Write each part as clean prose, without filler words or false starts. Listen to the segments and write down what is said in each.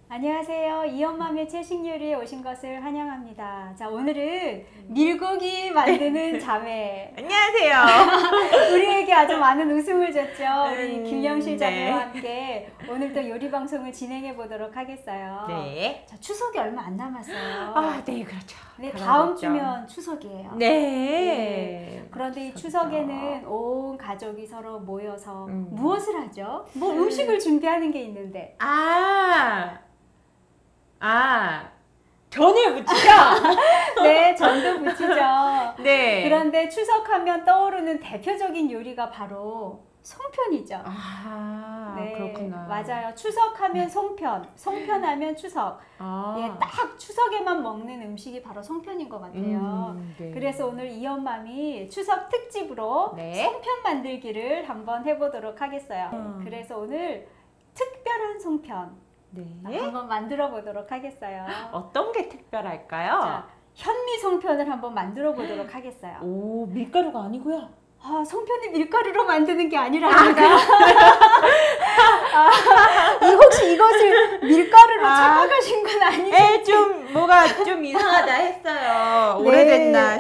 안녕하세요. 이엄맘의 채식 요리에 오신 것을 환영합니다. 자, 오늘은 밀고기 만드는 자매. 안녕하세요. 우리에게 아주 많은 웃음을 줬죠. 우리 김영실 자매와 네. 함께 오늘도 요리 방송을 진행해 보도록 하겠어요. 네. 자, 추석이 얼마 안 남았어요. 아, 네, 그렇죠. 네, 다음 다가오죠. 주면 추석이에요. 네. 네. 그런데 이 추석이죠. 추석에는 온 가족이 서로 모여서 음. 무엇을 하죠? 뭐 음식을 준비하는 게 있는데. 전을 부치죠? 네, 전도 부치죠. 네. 그런데 추석하면 떠오르는 대표적인 요리가 바로 송편이죠. 네, 그렇구나. 맞아요. 추석하면 송편, 송편하면 추석. 예, 딱 추석에만 먹는 음식이 바로 송편인 것 같아요. 네. 그래서 오늘 이엄맘이 추석 특집으로 네. 송편 만들기를 한번 해보도록 하겠어요. 그래서 오늘 특별한 송편 네. 한번 만들어 보도록 하겠어요. 어떤 게 특별할까요? 자, 현미 송편을 한번 만들어 보도록 하겠어요. 오, 밀가루가 아니고요. 아, 송편이 밀가루로 만드는 게 아니랍니다. 혹시 이것을 밀가루로 착각하신 건 아니죠? 뭐가 좀 이상하다 했어요. 네. 오래됐나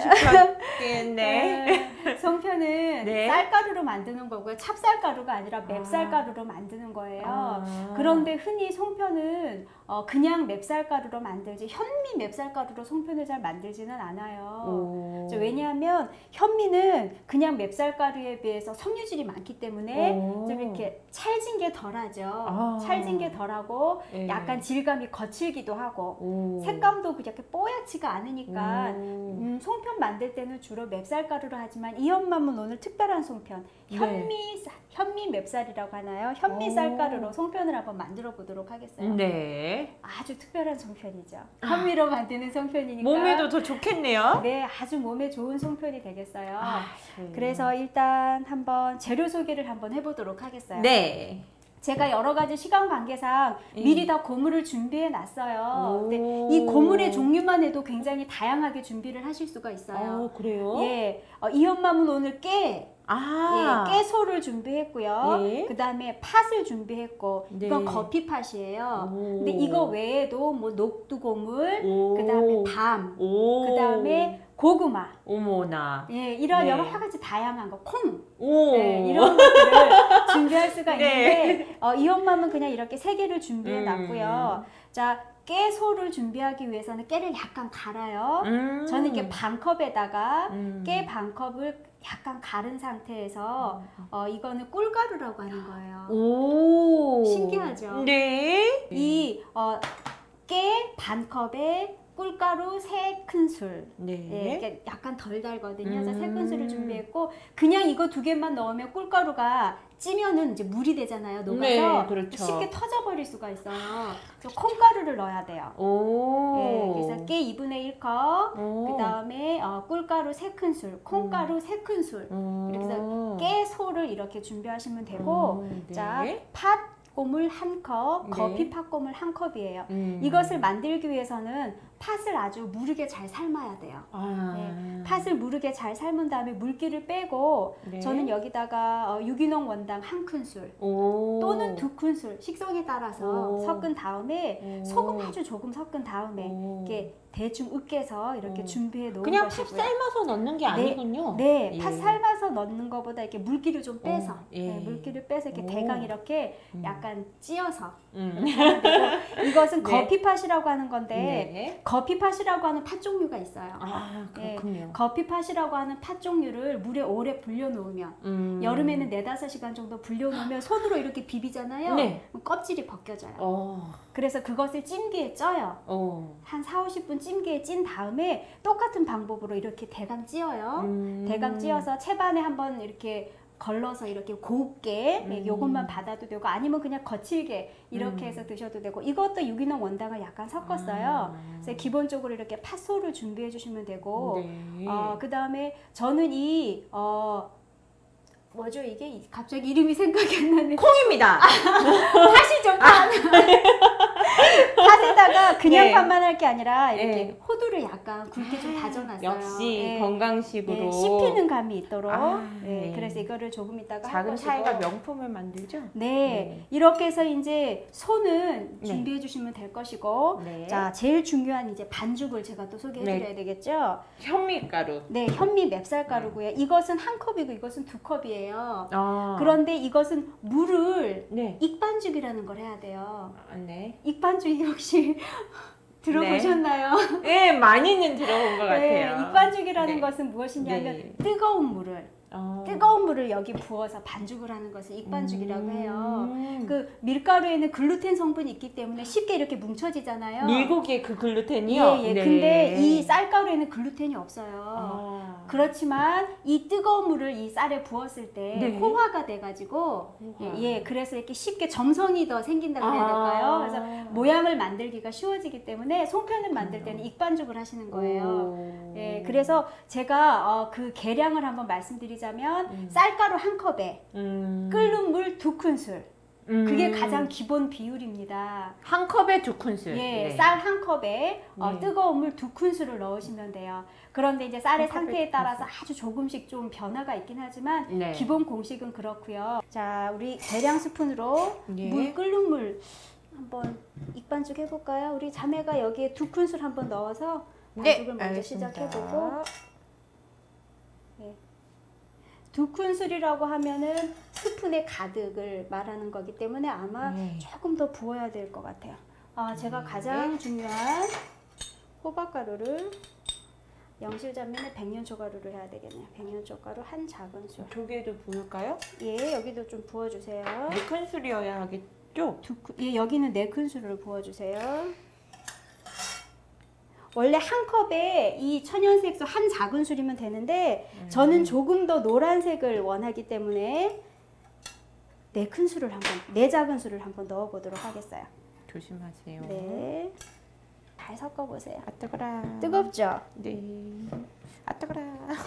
싶었겠네. 송편은 네. 쌀가루로 만드는 거고요. 찹쌀가루가 아니라 맵쌀가루로 만드는 거예요. 그런데 흔히 송편은 그냥 맵쌀가루로 만들지 현미 맵쌀가루로 송편을 잘 만들지는 않아요. 왜냐하면 현미는 그냥 맵쌀가루에 비해서 섬유질이 많기 때문에 좀 이렇게 찰진 게 덜하죠. 찰진 게 덜하고 네. 약간 질감이 거칠기도 하고 색감도 그렇게 뽀얗지가 않으니까 송편 만들 때는 주로 맵쌀가루로 하지만 이 엄마는 오늘 특별한 송편 현미 맵쌀이라고 하나요? 현미 쌀가루로 송편을 한번 만들어 보도록 하겠어요. 네. 아주 특별한 송편이죠. 현미로 만드는 송편이니까 몸에도 더 좋겠네요. 네, 아주 몸에 좋은 송편이 되겠어요. 네. 그래서 일단 한번 재료 소개를 한번 해보도록 하겠어요. 네. 제가 여러 가지 시간 관계상 미리 다 고물을 준비해 놨어요. 근데 이 고물의 종류만 해도 굉장히 다양하게 준비를 하실 수가 있어요. 그래요? 예, 이 엄마는 오늘 깨소를 준비했고요. 예. 그 다음에 팥을 준비했고, 네. 이건 거피팥이에요. 근데 이거 외에도 뭐 녹두고물, 그 다음에 밤, 그 다음에 고구마. 어머나. 예, 이런 네. 여러 가지 다양한 거, 콩. 오. 네, 이런 것들을 준비할 수가 네. 있는데, 이 엄마는 그냥 이렇게 세 개를 준비해 놨고요. 자, 깨소를 준비하기 위해서는 깨를 약간 갈아요. 저는 이렇게 반컵에다가 깨 반컵을 약간 갈은 상태에서 이거는 꿀가루라고 하는 거예요. 오. 신기하죠? 네. 이 깨 반컵에 꿀가루 3큰술. 네. 예, 이게 약간 덜 달거든요. 그래서 3큰술을 준비했고 그냥 이거 2개만 넣으면 꿀가루가 찌면은 이제 물이 되잖아요. 녹아서 네, 그렇죠. 쉽게 터져버릴 수가 있어요. 그래서 콩가루를 넣어야 돼요. 오. 예, 그래서 깨 2분의 1컵, 그 다음에 꿀가루 3큰술, 콩가루 3큰술. 이렇게 해서 깨소를 이렇게 준비하시면 되고, 네. 자, 팥고물 1컵, 거피팥고물 1컵이에요. 이것을 만들기 위해서는 팥을 아주 무르게 잘 삶아야 돼요. 네, 팥을 무르게 잘 삶은 다음에 물기를 빼고 저는 여기다가 유기농 원당 1큰술 또는 2큰술 식성에 따라서 섞은 다음에 소금 아주 조금 섞은 다음에 이렇게 대충 으깨서 이렇게 준비해 놓은 그냥 것이고요. 팥 삶아서 넣는 게 아니군요. 네, 팥 삶아서 넣는 것보다 이렇게 물기를 좀 빼서 예. 물기를 빼서 이렇게 대강 이렇게 약간 찧어서 이것은 네. 거피팥이라고 하는 건데 네. 거피팥이라고 하는 팥 종류가 있어요. 그렇군요. 거피팥이라고 하는 팥 종류를 물에 오래 불려놓으면 여름에는 4-5시간 정도 불려놓으면 손으로 이렇게 비비잖아요. 네. 그럼 껍질이 벗겨져요. 그래서 그것을 찜기에 쪄요. 한 4-50분 찜기에 찐 다음에 똑같은 방법으로 이렇게 대강 찧어요. 대강 찧어서 채반에 한번 이렇게 걸러서 이렇게 곱게 요것만 받아도 되고 아니면 그냥 거칠게 이렇게 해서 드셔도 되고 이것도 유기농 원당을 약간 섞었어요. 그래서 기본적으로 이렇게 팥소를 준비해 주시면 되고 그 다음에 저는 뭐죠 이게 갑자기 이름이 생각이 안 나네. 콩입니다. 팥이죠 팥. 팥에다가 그냥 팥만 물만 할 게 아니라 이렇게 네. 호두를 약간 굵게 좀 다져놨어요. 역시 예. 건강식으로 예, 씹히는 감이 있도록. 예, 네. 그래서 이거를 조금 이따가 작은 할 차이가 것이고. 명품을 만들죠? 네, 이렇게 해서 이제 손은 네. 준비해 주시면 될 것이고, 네. 자, 제일 중요한 이제 반죽을 제가 또 소개해 네. 드려야 되겠죠? 현미가루. 네, 현미 맵쌀가루고요. 이것은 한 컵이고 이것은 두 컵이에요. 아. 그런데 이것은 물을 네. 익반죽이라는 걸 해야 돼요. 네. 익반죽이 혹시 들어보셨나요? 네, 많이는 들어본 것 네, 같아요. 익반죽이라는 네. 것은 무엇이냐면 네. 뜨거운 물을 어. 뜨거운 물을 여기 부어서 반죽을 하는 것을 익반죽이라고 해요. 그 그 밀가루에는 글루텐 성분이 있기 때문에 쉽게 이렇게 뭉쳐지잖아요. 밀고기의 그 글루텐이요? 예, 예. 네. 근데 이 쌀가루에는 글루텐이 없어요. 아. 그렇지만 이 뜨거운 물을 이 쌀에 부었을 때 네. 호화가 돼가지고 호화. 예, 그래서 이렇게 쉽게 점성이 더 생긴다고 해야 될까요? 그래서 모양을 만들기가 쉬워지기 때문에 송편을 만들 때는 익반죽을 하시는 거예요. 오. 예, 그래서 제가 그 계량을 한번 말씀드리자면 쌀가루 한 컵에 끓는 물 2큰술 그게 가장 기본 비율입니다. 한 컵에 2큰술. 예, 네. 쌀 한 컵에 네. 뜨거운 물 2큰술을 넣으시면 돼요. 그런데 이제 쌀의 한 컵에 상태에 2큰술. 따라서 아주 조금씩 좀 변화가 있긴 하지만 네. 기본 공식은 그렇고요. 자, 우리 대량 스푼으로 예. 끓는 물 한번 익반죽 해볼까요? 우리 자매가 여기에 2큰술 한번 넣어서 반죽을 먼저 알겠습니다. 시작해보고 2큰술이라고 하면은 스푼의 가득을 말하는 거기 때문에 아마 네. 조금 더 부어야 될 것 같아요. 제가 가장 중요한 호박가루를 영실자매는 백년초가루를 해야 되겠네요. 백년초가루 한 작은술. 두 개도 부을까요? 예, 여기도 좀 부어주세요. 4큰술이어야 하겠죠? 예, 여기는 4큰술을 부어주세요. 원래 한 컵에 이 천연색소 한 작은술이면 되는데 저는 조금 더 노란색을 원하기 때문에 4큰술을 한번, 4작은술을 한번 넣어보도록 하겠어요. 조심하세요. 네, 잘 섞어보세요. 아 뜨거라. 뜨겁죠? 네. 아 뜨거라.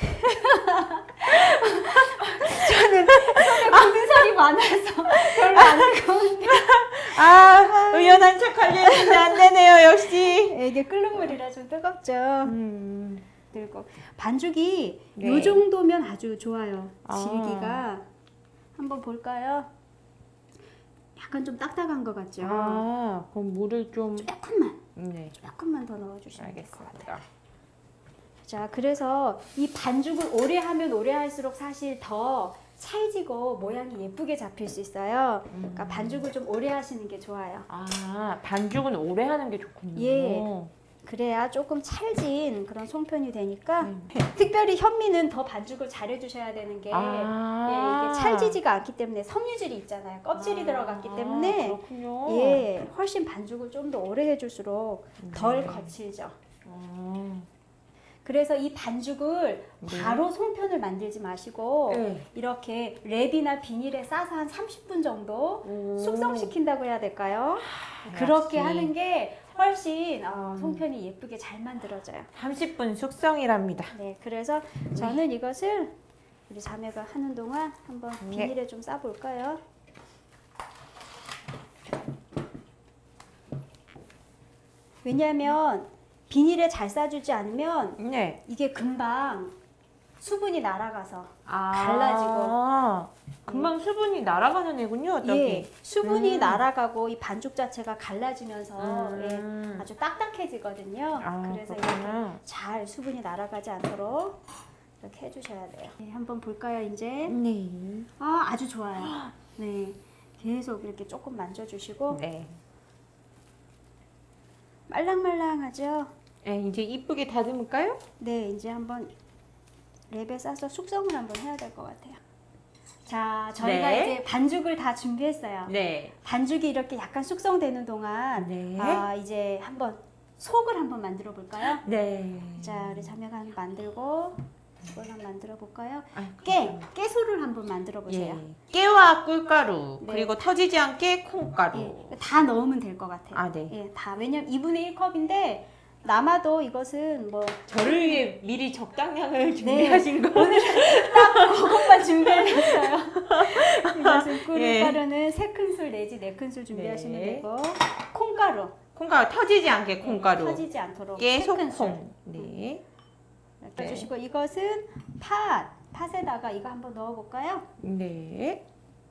저는 손에 묻은 살이 많아서 별로 안 뜨거운데. 아 의연한 척 하려 했는데 안 되네요 역시. 이게 끓는 물이라 좀 뜨겁죠. 그리고 반죽이 네. 요 정도면 아주 좋아요. 아. 질기가 한번 볼까요? 약간 좀 딱딱한 것 같죠? 아 그럼 물을 좀. 조금만 네. 조금만 더 넣어주시면 될 것 같아요. 알겠습니다. 자, 그래서 이 반죽을 오래 하면 오래 할수록 사실 더 찰지고 모양이 예쁘게 잡힐 수 있어요. 그러니까 반죽을 좀 오래 하시는 게 좋아요. 아 반죽은 오래 하는 게 좋군요. 예. 그래야 조금 찰진 그런 송편이 되니까 특별히 현미는 더 반죽을 잘 해주셔야 되는 게 예, 이게 찰지지가 않기 때문에 섬유질이 있잖아요. 껍질이 들어갔기 때문에 그렇군요. 예, 훨씬 반죽을 좀 더 오래 해줄수록 덜 거칠죠. 그래서 이 반죽을 바로 송편을 만들지 마시고 네. 이렇게 랩이나 비닐에 싸서 한 30분 정도 숙성시킨다고 해야 될까요? 그렇게 역시. 하는 게 훨씬 송편이 예쁘게 잘 만들어져요. 30분 숙성이랍니다. 네, 그래서 저는 이것을 우리 자매가 하는 동안 한번 비닐에 좀 싸볼까요? 왜냐하면 비닐에 잘 싸주지 않으면 네. 이게 금방 수분이 날아가서 갈라지고 금방 수분이 날아가는 애군요. 저기. 예, 수분이 날아가고 이 반죽 자체가 갈라지면서 예, 아주 딱딱해지거든요. 그래서 그렇구나. 이렇게 잘 수분이 날아가지 않도록 이렇게 해주셔야 돼요. 네, 한번 볼까요, 이제? 네. 아주 좋아요. 네, 계속 이렇게 조금 만져주시고 네. 말랑말랑하죠? 네, 이제 이쁘게 다듬을까요? 네, 이제 한번 랩에 싸서 숙성을 한번 해야 될 것 같아요. 자, 저희가 네. 이제 반죽을 다 준비했어요. 네. 반죽이 이렇게 약간 숙성되는 동안 네. 이제 한번 속을 한번 만들어 볼까요? 네. 자, 우리 자매가 한번 만들고 이걸 한번 만들어 볼까요? 감사합니다. 깨소를 한번 만들어 보세요. 예. 깨와 꿀가루 네. 그리고 터지지 않게 콩가루. 예, 다 넣으면 될 것 같아요. 아, 네. 예, 다. 왜냐면 2분의 1컵인데 남아도 이것은 뭐 저를 위해 미리 적당량을 준비하신 거. 오늘 딱 그것만 준비해놨어요. 이것은 예. 꿀가루는 3큰술 내지 4큰술 준비하시면 네. 되고 콩가루 콩가루 터지지 않게 콩가루. 터지지 않도록 계속 3큰술. 콩. 네. 이렇게 해주시고 이것은 팥에다가 이거 한번 넣어볼까요? 네.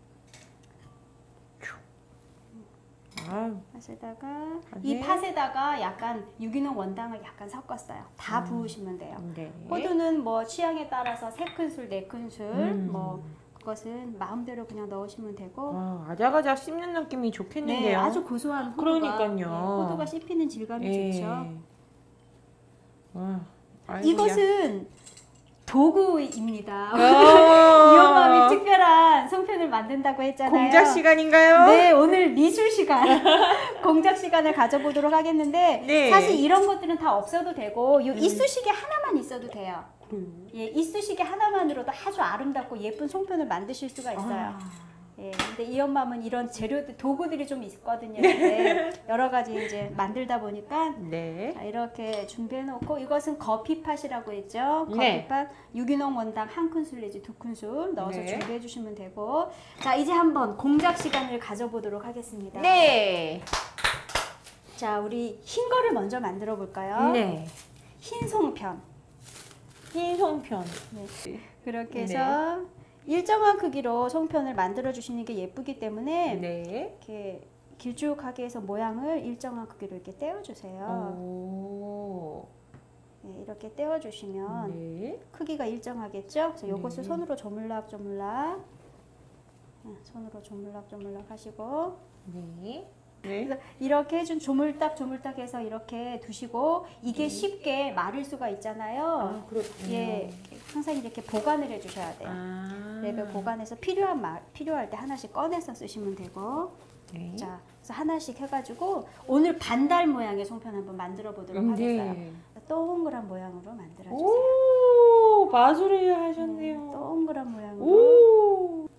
아, 팥에다가 이 팥에다가 약간 유기농 원당을 약간 섞었어요. 다 부으시면 돼요. 네. 호두는 뭐 취향에 따라서 3큰술, 4큰술 뭐 그것은 마음대로 그냥 넣으시면 되고. 와, 아작아작 씹는 느낌이 좋겠는데요. 네, 아주 고소한 호두가. 그러니까요. 네, 호두가 씹히는 질감이 좋죠. 와, 아이고야. 이것은 도구입니다. 어. 이엄마미 특별한 송편을 만든다고 했잖아요. 공작 시간인가요? 네, 오늘 미술 시간, 공작 시간을 가져보도록 하겠는데 네. 사실 이런 것들은 다 없어도 되고 이 이쑤시개 하나만 있어도 돼요. 그래요? 예, 이쑤시개 하나만으로도 아주 아름답고 예쁜 송편을 만드실 수가 있어요. 예, 근데 이 엄마는 이런 재료들, 도구들이 좀 있거든요. 네, 여러 가지 이제 만들다 보니까 네. 자, 이렇게 준비해 놓고 이것은 거피팥이라고 했죠. 네. 거피팥 유기농 원당 1큰술 내지 2큰술 넣어서 네. 준비해 주시면 되고 자, 이제 한번 공작 시간을 가져보도록 하겠습니다. 네. 자, 우리 흰 거를 먼저 만들어 볼까요? 네. 흰 송편. 흰 송편. 네. 그렇게 해서 일정한 크기로 송편을 만들어 주시는 게 예쁘기 때문에 네. 이렇게 길쭉하게 해서 모양을 일정한 크기로 이렇게 떼어 주세요. 오. 네, 이렇게 떼어 주시면 네. 크기가 일정하겠죠? 그래서 이것을 네. 손으로 조물락조물락 손으로 조물락조물락 하시고 네. 그래서 이렇게 해준 조물딱조물딱 해서 이렇게 두시고 이게 쉽게 마를 수가 있잖아요. 아, 그렇군요. 예, 항상 이렇게 보관을 해주셔야 돼요. 랩에 보관해서 필요할 때 하나씩 꺼내서 쓰시면 되고 네. 자, 그래서 하나씩 해가지고 오늘 반달 모양의 송편 한번 만들어 보도록 하겠어요. 네. 동그란 모양으로 만들어주세요. 오, 마술을 하셨네요. 동그란 모양으로 오.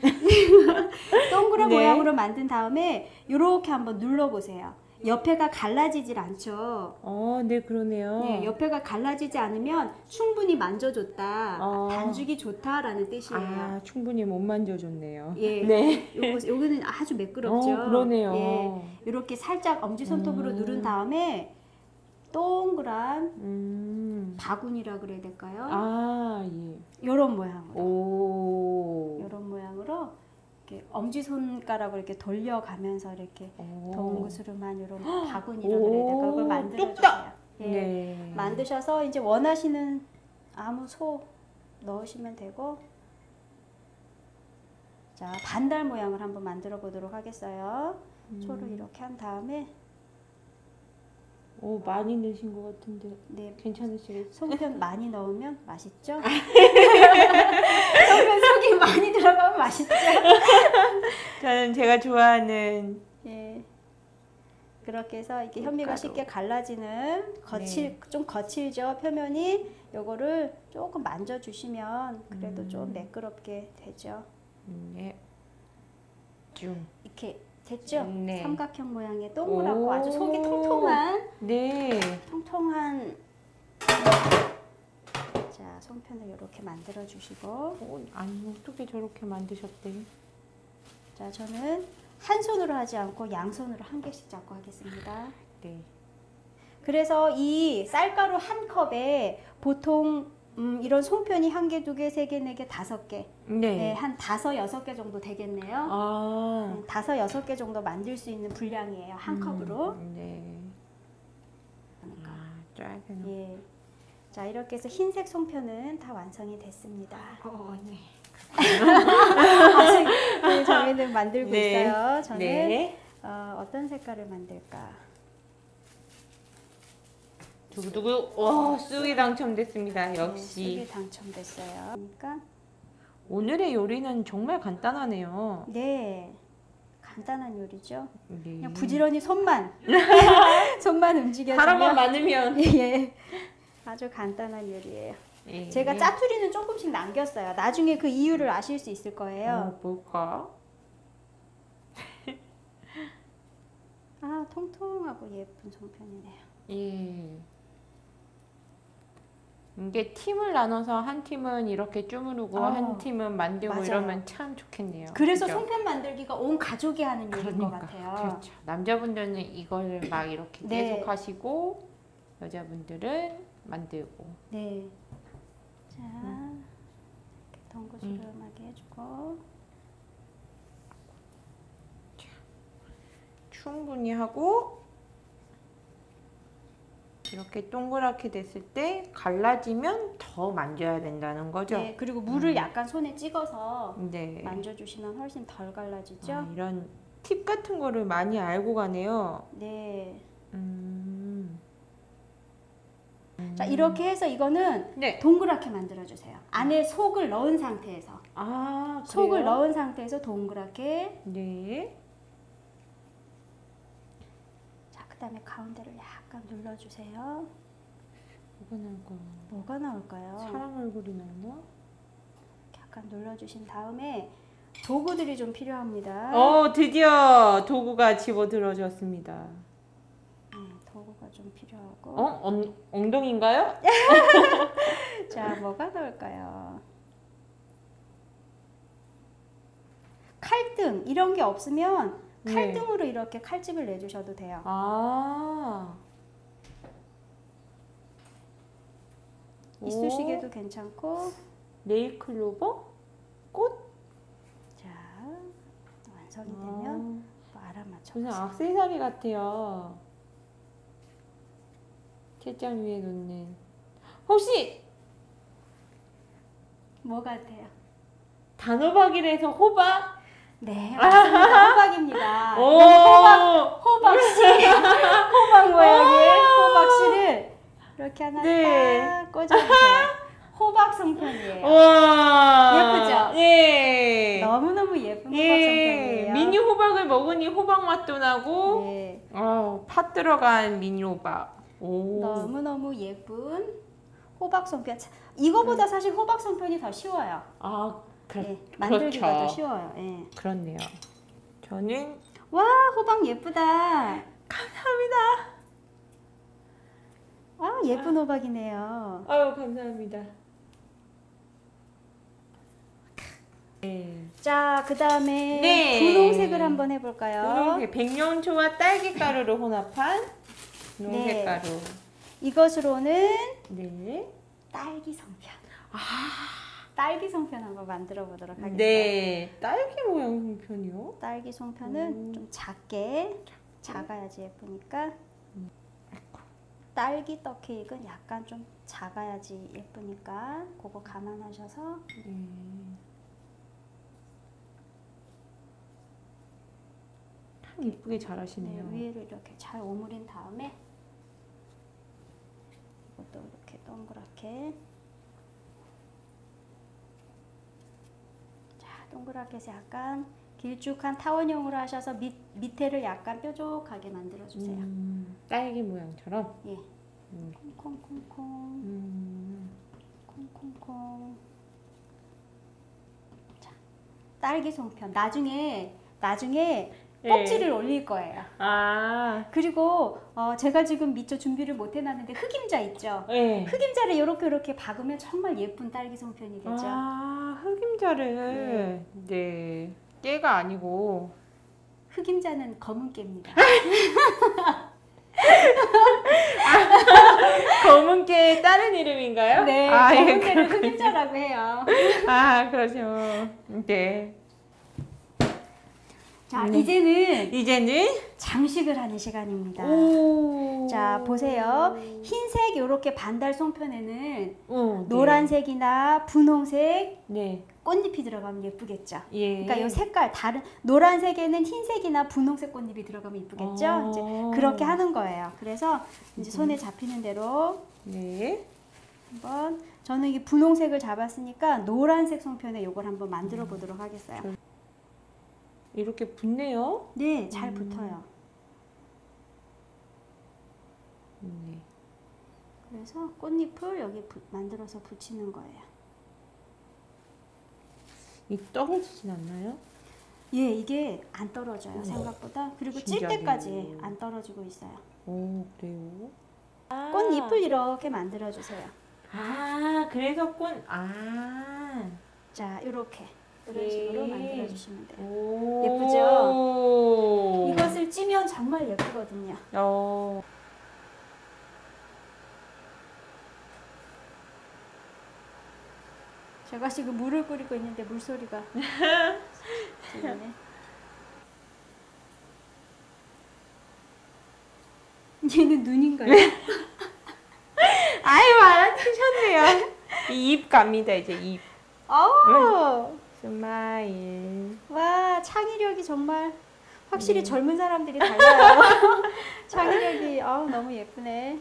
동그란 네. 모양으로 만든 다음에 이렇게 한번 눌러보세요. 옆에가 갈라지질 않죠. 네, 그러네요. 네, 옆에가 갈라지지 않으면 충분히 만져줬다, 반죽이 좋다라는 뜻이에요. 아, 충분히 못 만져줬네요. 예, 네. 요거는 아주 매끄럽죠. 그러네요. 예, 이렇게 살짝 엄지 손톱으로 누른 다음에 동그란 바구니라 그래야 될까요? 아, 예. 이런 모양으로. 오. 이런 모양으로 이렇게 엄지 손가락을 이렇게 돌려가면서 이렇게 동그스름한 이런 바구니라 그래야 될까? 그걸 만들어 주세요. 예. 네. 만드셔서 이제 원하시는 아무 소 넣으시면 되고 자, 반달 모양을 한번 만들어 보도록 하겠어요. 소를 이렇게 한 다음에 오, 많이 넣으신 것 같은데. 네, 괜찮으시겠어요? 송편 많이 넣으면 맛있죠? 송편 속이 많이 들어가면 맛있죠? 저는 제가 좋아하는 예. 그렇게 해서 이렇게 현미가 쉽게 갈라지는 좀 거칠죠 표면이. 요거를 조금 만져주시면 그래도 좀 매끄럽게 되죠. 네. 좀. 이렇게 됐죠? 네. 삼각형 모양의 동그랗고 아주 속이 통통한 네. 자, 송편을 이렇게 만들어 주시고 아니, 어떻게 저렇게 만드셨대? 자, 저는 한 손으로 하지 않고 양손으로 한 개씩 잡고 하겠습니다. 네. 그래서 이 쌀가루 한 컵에 보통 이런 송편이 한 개, 두 개, 세 개, 네 개, 5개. 네. 네, 한 5, 6개 정도 되겠네요. 아. 5, 6개 정도 만들 수 있는 분량이에요. 한 컵으로. 네. 아, 작은. 예. 자, 이렇게 해서 흰색 송편은 다 완성이 됐습니다. 네. 아직 저희는 만들고 네. 있어요. 저는 네. 어떤 색깔을 만들까? 두구두구. 와, 쑥이 당첨됐습니다. 역시. 쑥이 당첨됐어요. 그러니까 오늘의 요리는 정말 간단하네요. 네. 간단한 요리죠. 네. 그냥 부지런히 손만 움직여주면 사람만 많으면. 예. 아주 간단한 요리예요. 예. 제가 짜투리는 조금씩 남겼어요. 나중에 그 이유를 아실 수 있을 거예요. 뭘까? 아, 통통하고 예쁜 송편이네요. 예. 이게 팀을 나눠서 한 팀은 이렇게 주무르고 한 팀은 만들고 맞아요. 이러면 참 좋겠네요. 그래서 그죠? 송편 만들기가 온 가족이 하는 일인 것 같아요. 그렇죠. 남자분들은 이걸 막 이렇게 네. 계속 하시고 여자분들은 만들고. 네. 자, 이렇게 동그스름하게 해주고. 충분히 하고 이렇게 동그랗게 됐을 때 갈라지면 더 만져야 된다는 거죠? 네, 그리고 물을 약간 손에 찍어서 네. 만져주시면 훨씬 덜 갈라지죠. 이런 팁 같은 거를 많이 알고 가네요. 네. 음. 자, 이렇게 해서 이거는 네. 동그랗게 만들어주세요. 안에 속을 넣은 상태에서. 아, 그래요? 속을 넣은 상태에서 동그랗게. 네. 자, 그 다음에 가운데를 약간 눌러주세요. 뭐가 나올까요? 뭐가 나올까요? 사람 얼굴이 나오나? 약간 눌러주신 다음에 도구들이 좀 필요합니다. 드디어 도구가 집어들어졌습니다. 도구가 좀 필요하고. 엉덩이인가요? 자, 뭐가 나올까요? 칼등 이런 게 없으면 칼등으로 이렇게 칼집을 내주셔도 돼요. 아. 이쑤시개도 괜찮고. 네일 클로버? 꽃? 자, 완성이 되면 또 알아맞혀 무슨 보세요. 액세서리 같아요. 책장 위에 놓는. 혹시 뭐 같아요? 단호박이라서 호박? 네, 맞습니다. 호박입니다. 오! 호박씨, 호박 모양의 호박씨를 이렇게 하나 네. 딱 꽂아주세요. 호박 송편이에요. 와. 예쁘죠? 예. 너무너무 예쁜 호박 예. 송편이에요. 미니 호박을 먹으니 호박 맛도 나고. 네. 팥 들어간 미니 호박. 오. 너무너무 예쁜 호박 송편. 이거보다 사실 호박 송편이 더 쉬워요. 네, 만들기가 그렇죠. 더 쉬워요. 네. 그렇네요. 저는 와, 호박 예쁘다. 감사합니다. 아, 예쁜 호박이네요. 아유, 감사합니다. 네. 자, 그 다음에 네. 분홍색을 한번 해볼까요? 분홍색 백년초와 딸기가루로 혼합한 분홍색 네. 가루. 이것으로는 네. 딸기 송편. 딸기 송편 한번 만들어 보도록 하겠습니다. 네. 딸기 모양 송편이요? 딸기 송편은 좀 작아야지 예쁘니까. 딸기 떡 케이크는 약간 좀 작아야지 예쁘니까 그거 감안하셔서. 참 예쁘게 잘하시네요. 네, 위를 이렇게 잘 오므린 다음에 이것도 이렇게 동그랗게. 자, 동그랗게 해서 약간 길쭉한 타원형으로 하셔서 밑에를 약간 뾰족하게 만들어 주세요. 딸기 모양처럼. 예. 콩콩콩콩. 콩콩콩. 자, 딸기 송편. 나중에 꼭지를 올릴 거예요. 그리고 제가 지금 미처 준비를 못 해놨는데 흑임자 있죠? 네. 흑임자를 이렇게 박으면 정말 예쁜 딸기 송편이 되죠. 흑임자를 네. 깨가 아니고 흑임자는 검은 깨입니다. 검은 깨의 다른 이름인가요? 네, 검은 깨를 흑임자라고 해요. 그러죠. 네. 자, 이제는 장식을 하는 시간입니다. 자, 보세요. 흰색 요렇게 반달 송편에는 노란색이나 분홍색 네. 꽃잎이 들어가면 예쁘겠죠. 예. 그러니까 이 색깔 다른 노란색에는 흰색이나 분홍색 꽃잎이 들어가면 예쁘겠죠. 이제 그렇게 하는 거예요. 그래서 이제 손에 잡히는 대로 네. 한번 저는 이 분홍색을 잡았으니까 노란색 송편에 요걸 한번 만들어 보도록 하겠어요. 이렇게 붙네요. 네, 잘 붙어요. 네. 그래서 꽃잎을 여기 만들어서 붙이는 거예요. 이 떨어지진 않나요? 예, 이게 안 떨어져요. 생각보다. 그리고 찔 신기하네. 때까지 안 떨어지고 있어요. 오, 그래요? 꽃잎을 이렇게 만들어 주세요. 아, 그래서 아. 자, 이렇게 이런 식으로 만들어 주시면 돼요. 오. 예쁘죠? 이것을 찌면 정말 예쁘거든요. 제가 지금 물을 끓이고 있는데 물소리가 들리네. 얘는 눈인가요? 아유, 알아주셨네요. 입 갑니다, 이제 입. 스마일. 와, 창의력이 정말 확실히 젊은 사람들이 달라요. 창의력이 너무 예쁘네.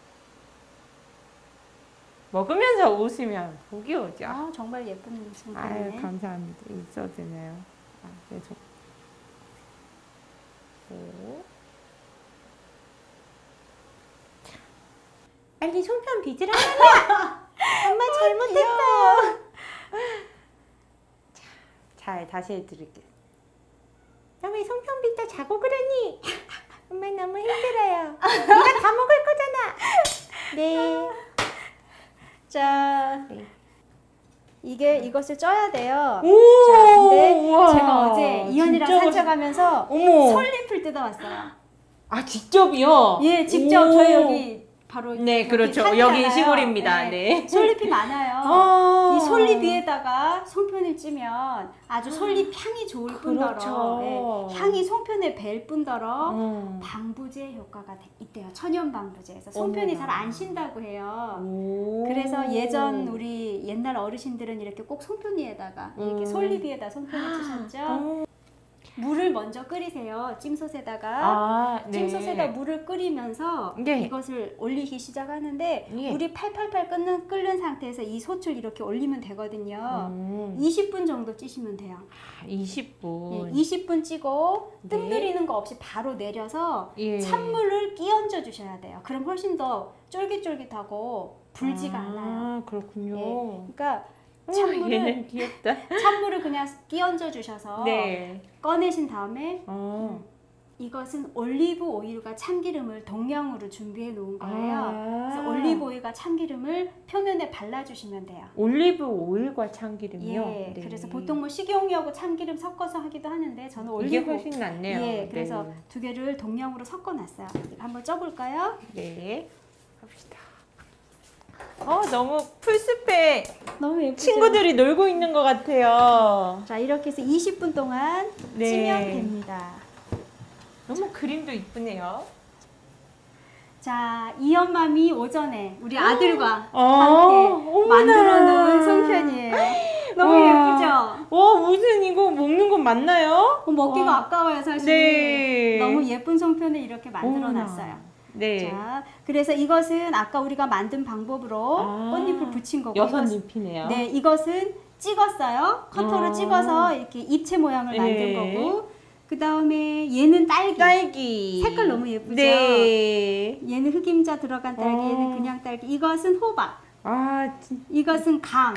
먹으면서 웃으면 복이 오죠. 정말 예쁜 손편이네. 아유, 감사합니다. 있어도 되나요? 계속. 오. 빨리 손편 빚으라잖아. 엄마 잘못했어. 자, 다시 해드릴게요. 나 왜 손편 빚다 자고 그러니? 엄마 너무 힘들어요. 네가 다 먹을 거잖아. 네. 자, 네. 이것을 쪄야 돼요. 오, 자, 근데 우와, 제가 어제 이현이랑 진짜 산책하면서 어머. 솔잎을 뜯어왔어요. 아, 직접이요? 예, 직접 오. 저희 여기 바로 네, 여기 그렇죠. 산이잖아요. 여기 시골입니다. 네. 솔잎이 많아요. 아. 이 솔잎 위에다가 송편을 찌면 아주 솔잎 향이 좋을 뿐더러 그렇죠. 향이 송편에 벨 뿐더러 음. 방부제 효과가 있대요. 천연 방부제에서 송편이 어머나. 잘 안 신다고 해요. 오. 그래서 우리 옛날 어르신들은 이렇게 꼭 송편 위에다가 이렇게 솔잎 위에다 송편을 찌셨죠. 물을 먼저 끓이세요. 찜솥에다가 네. 찜솥에다 물을 끓이면서 네. 이것을 올리기 시작하는데 예. 물이 팔팔팔 끓는 상태에서 이 솥을 이렇게 올리면 되거든요. 20분 정도 찌시면 돼요. 20분. 예, 20분 찌고 뜸 네. 들이는 거 없이 바로 내려서 예. 찬물을 끼얹어 주셔야 돼요. 그럼 훨씬 더 쫄깃쫄깃하고 불지가 않아요. 그렇군요. 예, 그러니까 얘는 귀엽다. 찬물을 그냥 끼얹어 주셔서 네. 꺼내신 다음에 어. 이것은 올리브 오일과 참기름을 동량으로 준비해 놓은 거예요. 그래서 올리브 오일과 참기름을 표면에 발라주시면 돼요. 올리브 오일과 참기름이요? 예, 네. 그래서 보통 뭐 식용유하고 참기름 섞어서 하기도 하는데 저는 이게 올리브 훨씬 낫네요. 예, 그래서 네. 두 개를 동량으로 섞어놨어요. 한번 쪄볼까요? 네. 합시다. 너무 풀숲에 너무 예쁘죠? 친구들이 놀고 있는 것 같아요. 자, 이렇게 해서 20분 동안 네. 찌면 됩니다. 너무 그림도 이쁘네요. 자, 이연맘이 오전에 우리 아들과 어머나. 함께 만들어 놓은 송편이에요. 너무 와. 예쁘죠? 무슨 이거 먹는 건 맞나요? 먹기가 아까워요, 사실. 네. 너무 예쁜 송편을 이렇게 만들어 어머나. 놨어요. 네. 자, 그래서 이것은 아까 우리가 만든 방법으로 꽃잎을 붙인 거고 6잎이네요. 네, 이것은 찍었어요. 커터로 찍어서 이렇게 입체 모양을 만든 네. 거고 그 다음에 얘는 딸기. 색깔 너무 예쁘죠? 네. 얘는 흑임자 들어간 딸기, 얘는 그냥 딸기. 이것은 호박. 이것은 강.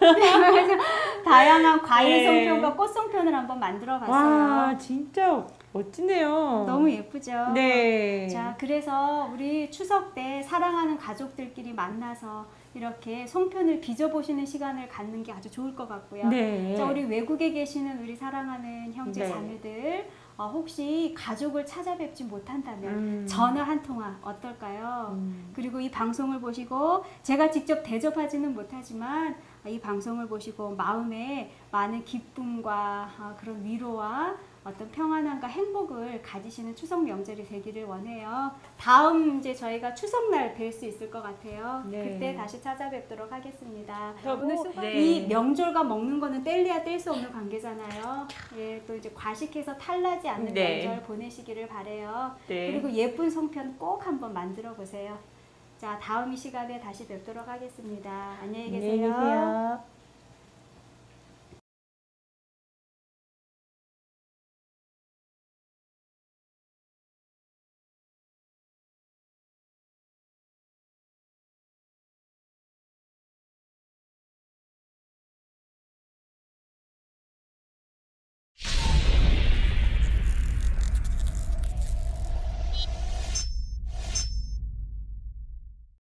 다양한 과일 네. 송편과 꽃 송편을 한번 만들어 봤어요. 와, 진짜 멋지네요. 너무 예쁘죠? 네. 자, 그래서 우리 추석 때 사랑하는 가족들끼리 만나서 이렇게 송편을 빚어보시는 시간을 갖는 게 아주 좋을 것 같고요. 네. 자, 우리 외국에 계시는 우리 사랑하는 형제 네. 자매들 혹시 가족을 찾아뵙지 못한다면 전화 한 통화 어떨까요? 그리고 이 방송을 보시고 제가 직접 대접하지는 못하지만 이 방송을 보시고 마음에 많은 기쁨과 그런 위로와 어떤 평안함과 행복을 가지시는 추석 명절이 되기를 원해요. 다음 이제 저희가 추석날 뵐 수 있을 것 같아요. 네. 그때 다시 찾아뵙도록 하겠습니다. 오늘 이 명절과 먹는 거는 뗄래야 뗄 수 없는 관계잖아요. 예, 또 이제 과식해서 탈나지 않는 네. 명절 보내시기를 바래요. 네. 그리고 예쁜 송편 꼭 한번 만들어 보세요. 자, 다음 이 시간에 다시 뵙도록 하겠습니다. 안녕히 계세요. 안녕히 계세요.